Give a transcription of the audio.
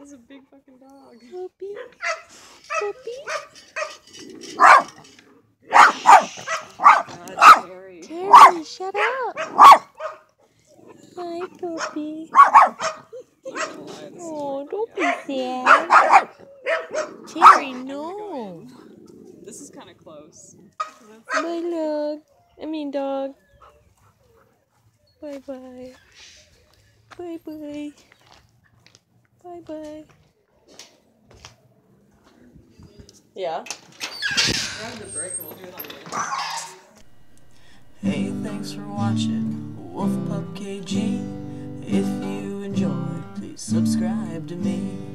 That's a big fucking dog. Puppy. Puppy. God, Terry. Terry, shut up. Hi, puppy. Oh, don't be sad. Terry, no. This is kind of close. Bye, dog. I mean, dog. Bye-bye. Bye-bye. Bye-bye. Yeah. Grab the brick and we'll do it on the end. Hey, thanks for watching Wolf Pup KG. If you enjoyed, please subscribe to me.